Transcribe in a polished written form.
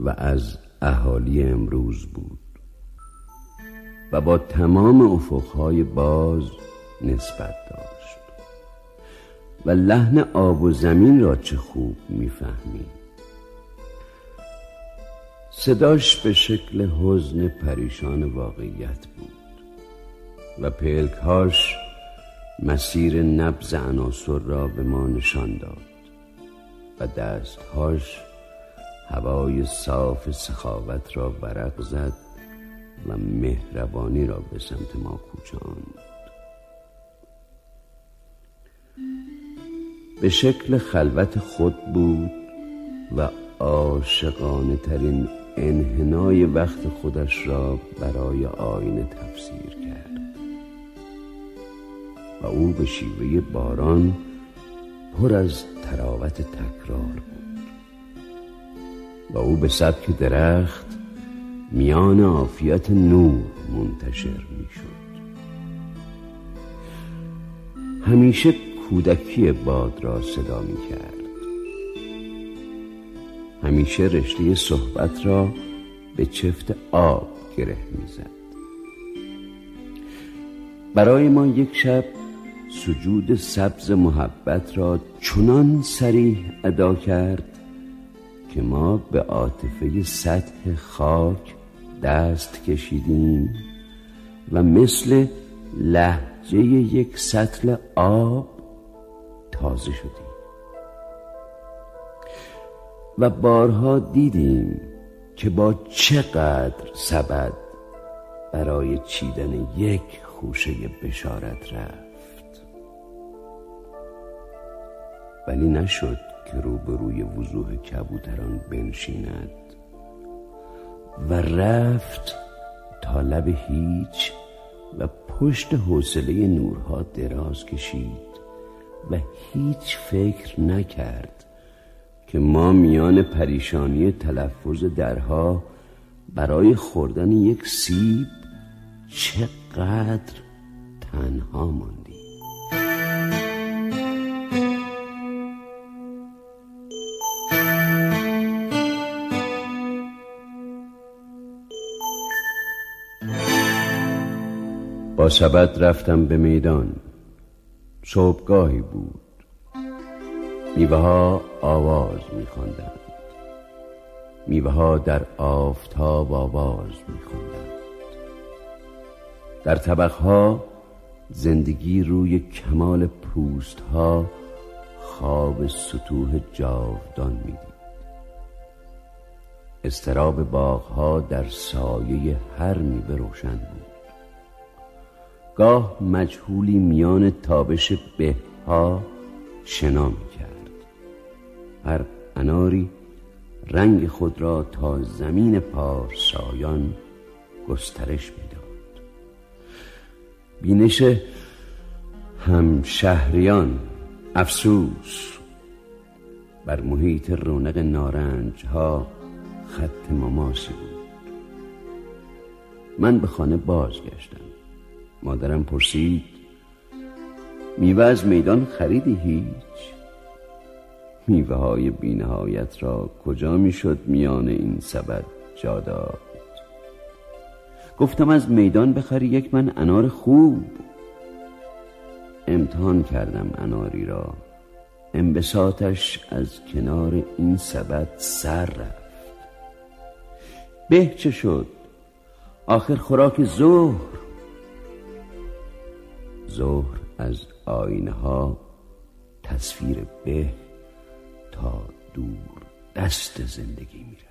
و از اهالی امروز بود و با تمام افقهای باز نسبت داشت و لحن آب و زمین را چه خوب میفهمید. صداش به شکل حزن پریشان واقعیت بود و پلکهاش مسیر نبض عناصر را به ما نشان داد و دستهاش هوای صاف سخاوت را ورق زد و مهربانی را به سمت ما کوچاند. به شکل خلوت خود بود و عاشقانه ترین انحنای وقت خودش را برای آینه تفسیر کرد و او به شیوه باران پر از تراوت تکرار بود و او به سبک درخت میان عافیت نور منتشر می شد. همیشه کودکی باد را صدا می کرد. همیشه رشته صحبت را به چفت آب گره می زد. برای ما یک شب سجود سبز محبت را چنان صریح ادا کرد که ما به عاطفه سطح خاک دست کشیدیم و مثل لهجه یک سطل آب تازه شدیم و بارها دیدیم که با چقدر سبد برای چیدن یک خوشه بشارت رفت، ولی نشد که روبروی وضوح کبوتران بنشیند و رفت تا لب هیچ و پشت حوصله نورها دراز کشید و هیچ فکر نکرد که ما میان پریشانی تلفظ درها برای خوردن یک سیب چقدر تنها ماندیم. با سبد رفتم به میدان. صبحگاهی بود. میوه ها آواز می‌خواندند. میوه ها در آفتاب آواز می‌خواندند. در طبقها زندگی روی کمال پوست ها خواب سطوح جاودان می‌دید. اضطراب باغ‌ها در سایه هر میوه روشن بود. گاه مجهولی میان تابش به‌ها شنا می‌کرد. هر اناری رنگ خود را تا زمین پارسایان گسترش می‌داد. بینش همشهریان افسوس بر محیط رونق نارنج‌ها خط مماسی بود. من به خانه بازگشتم. مادرم پرسید میوه از میدان خریدی؟ هیچ. میوه های بی‌نهایت را کجا میشد میان این سبد جا داد؟ گفتم از میدان بخری یک من انار خوب. امتحان کردم اناری را. انبساطش از کنار این سبد سر رفت. به چه شد؟ آخر خوراک ظهر از آینه ها تصویر به تا دور دست زندگی میره.